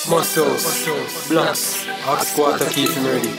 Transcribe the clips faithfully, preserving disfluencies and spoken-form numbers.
muscles, blocks, hot squat to keep him ready.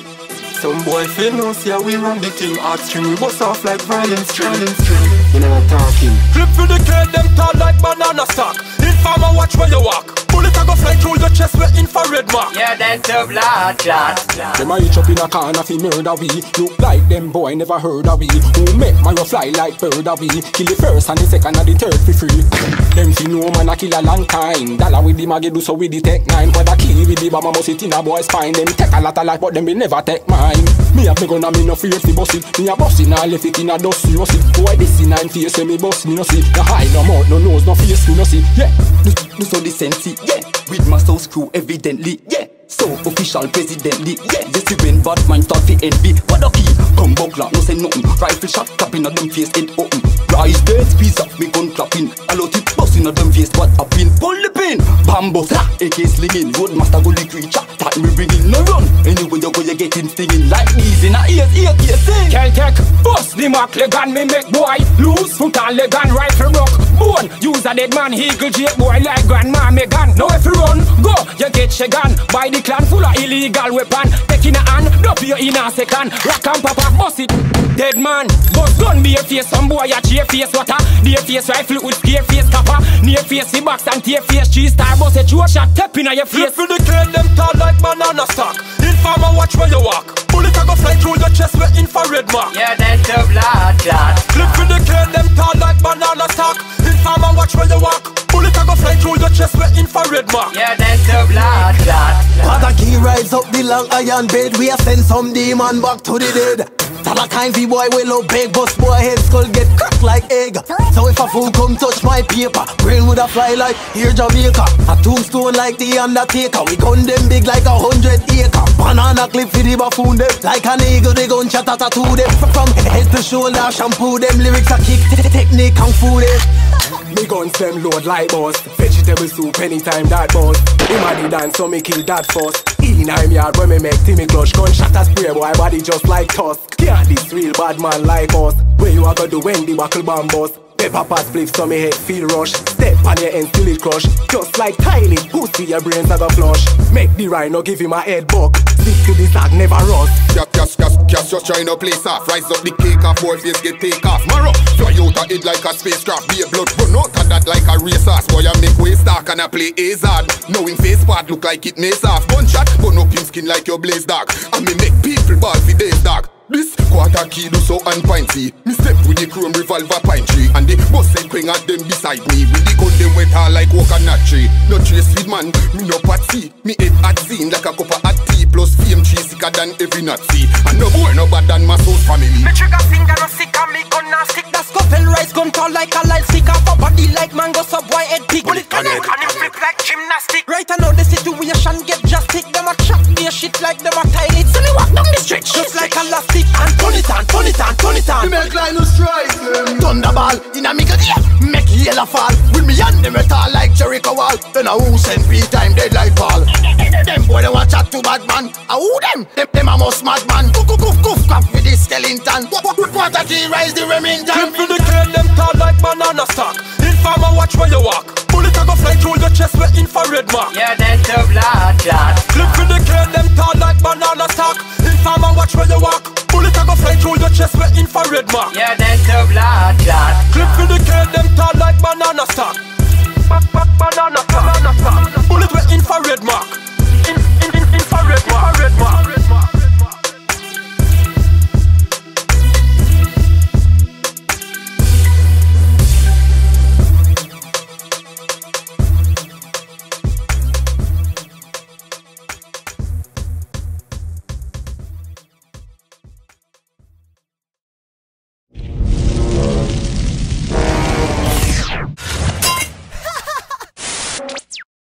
Some boy feel no see how we run the thing. Hard string, we bust off like violent string. You know I'm talking. Flip for the curl, them tall like banana stock. Informer watch where you walk. Bullet a go fly through your chest with infrared mark. Yeah, that's a blood clot. Them a reach up in a corner fi murder we. Look like them boy never heard of we. Who make man fly like bird of we. Kill the first and the second and the third for free. Them fi know man a kill a long time. Dollar with the maggie do so with the tech nine. But a kill with the bomber must it in a boy's spine. Them take a lot of life but them will never take mine. Me have me gun and me no fear fi bust it. Me a bust it, nah left it in a dust, you know see. Boy this in nine face when me bust, me no see. No high, no mouth, no nose, no face, me no see. Yeah, do, do so the sensi, yeah. With my soul screw evidently, yeah. So official presidently, yeah. Just when bad mind start fi envy. What a key, come buckler, no say nothing. Rifle shot, clapping at them face, head open. Rise dead, piece up, me gun clapping. A lot it busting at them face, what a pin. Pull the pin, bamboo, A K slinging. Roadmaster go lick creature, that me bringing. No run, anyway you go you getting stinging. Like easy, na ears, ear, ear, sing. Can't take, bust the mark, leg and me make boy loose. Foot and leg and rifle rock. Bone, use a dead man, eagle jake boy like grandma me gun. Now if you run, go, you get your gun. By the clan full of illegal weapon. Take in a hand, drop you in a second. Rock and pop up, bust it. Dead man, bust gun be a face. Some boy a cheer face water. Dear face rifle with scare face copper. Near face the box and tear face cheese star. Bust a true shot, tap in your face. Flip for the curl, them tall like banana stock. Informer watch where you walk. Bullet a go fly through your chest with infrared mark. Yeah, that's a blood clot. Flip for the curl, them tall like banana stock. Informer watch where you walk. Bullet a go fly through your chest with infrared mark. Yeah, that's a blood clot. Father key rise up the long iron bed. We a send some demon back to the dead. Tell a kind V boy will look big, bust boy head skull get cracked like egg. So if a fool come touch my paper, brain would a fly like here Jamaica. A tombstone like the Undertaker. We gun them big like a hundred acre. Banana clip for the buffoon them. Like an eagle they gun chat at to them. From head to shoulder shampoo them. Lyrics a kick, technique kung fu them. me guns them load like boss. Vegetable soup anytime that boss. Him a the dance so me kill that first. In I'm yard when me make Timmy clutch. Gunshot a spray boy body just like tusk. Can't this real bad man like us. Where you a go do when the buckle bomb bust? Pepper pot flip so me head feel rush. Step on your end till it crush. Just like Tylee, pussy your brains a go flush. Make the rhino give him a head buck. Stick to the sack never rust. Gas, gas, gas, gas, just trying to play soft. Rise up the cake off, four face get take off. Marrow, fly out a head like a spacecraft. Be a blood run out of that like a racehorse. Boy I make way stark and I play Azard. Knowing face part look like it may soft. Gunshot, burn up him skin like your blaze dark. And me make people ball for days dark. This quarter key do so unpointy. Me step with the chrome revolver pine tree. And the boss said quang at them beside me. With the gun them wet all like coconut tree. No trace with man, me no patsy. Me head at scene like a cup of hot tea. Plus fame tree sicker than every Nazi. And no boy no bad than my soul's family. Me trigger finger no sick and me gun not stick. That scuffle rise gun tall like a light stick. Off a body like mango sub white head pig. Bullet connect and it flip like gymnastic. Right I know the situation get drastic. Them a chat me a shit like them a tie it. So me walk down the street just like a elastic. And turn it on, turn it on, turn it on. Me make line no strike them. Thunderball in a me good yeah. Make yellow fall. With me and them metal like Jericho wall. Then a who send me time dead like Paul. Them boy they watch chat to bad man. A who them? Them them a most mad man. Goof goof goof goof crap with the skeleton. Quarter key rise the Remington. Clip for the curl them tall like banana stock. Informer watch where you walk. Bullet a go fly through your chest with infrared mark. Yeah, that's a blood clot. Clip for the curl them tall like banana stock. Informer watch where you walk. Bullet a go fly through your chest with infrared mark. Yeah, that's a blood clot. Clip for the curl them tall like banana stock.